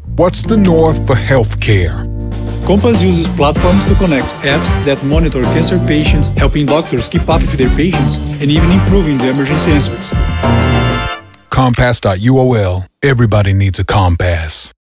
What's the North for healthcare? Compass uses platforms to connect apps that monitor cancer patients, helping doctors keep up with their patients and even improving the emergency answers. Compass.uol. Everybody needs a compass.